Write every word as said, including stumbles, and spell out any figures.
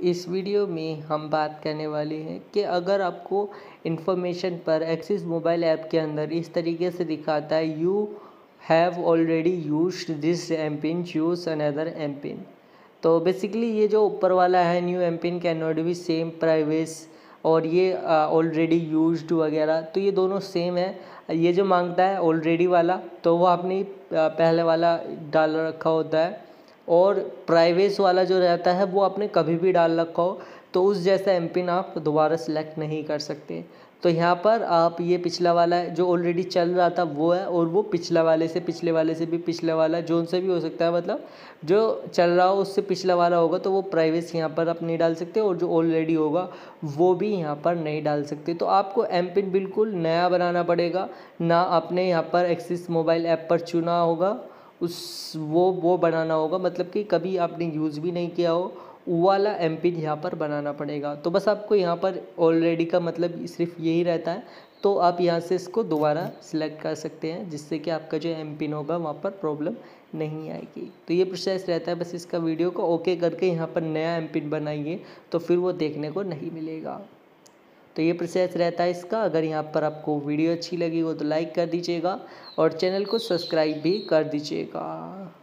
इस वीडियो में हम बात करने वाले हैं कि अगर आपको इन्फॉर्मेशन पर एक्सिस मोबाइल ऐप के अंदर इस तरीके से दिखाता है you have already used this M PIN, choose another M PIN. तो बेसिकली ये जो ऊपर वाला है new M PIN can not be same previous और ये ऑलरेडी यूज्ड वगैरह, तो ये दोनों सेम है। ये जो मांगता है ऑलरेडी वाला तो वो आपने पहले वाला डाल रखा होता है, और प्राइवेस वाला जो रहता है वो आपने कभी भी डाल रखा हो तो उस जैसा एम पिन आप दोबारा सेलेक्ट नहीं कर सकते। तो यहाँ पर आप ये पिछला वाला जो ऑलरेडी चल रहा था वो है, और वो पिछला वाले से पिछले वाले से भी पिछले वाला जोन से भी हो सकता है, मतलब जो चल रहा हो उससे पिछला वाला होगा तो वो प्राइवेस यहाँ पर आप नहीं डाल सकते, और जो ऑलरेडी होगा वो भी यहाँ पर नहीं डाल सकते। तो आपको एम पिन बिल्कुल नया बनाना पड़ेगा, ना आपने यहाँ पर एक्सिस मोबाइल ऐप पर चुना होगा उस वो वो बनाना होगा, मतलब कि कभी आपने यूज़ भी नहीं किया हो वो वाला एम पिन यहाँ पर बनाना पड़ेगा। तो बस आपको यहाँ पर ऑलरेडी का मतलब सिर्फ यही रहता है, तो आप यहाँ से इसको दोबारा सिलेक्ट कर सकते हैं जिससे कि आपका जो एम पिन होगा वहाँ पर प्रॉब्लम नहीं आएगी। तो ये प्रोसेस रहता है, बस इसका वीडियो को ओके करके यहाँ पर नया एम पिन बनाइए तो फिर वो देखने को नहीं मिलेगा। तो ये प्रोसेस रहता है इसका। अगर यहाँ पर आपको वीडियो अच्छी लगी हो तो लाइक कर दीजिएगा और चैनल को सब्सक्राइब भी कर दीजिएगा।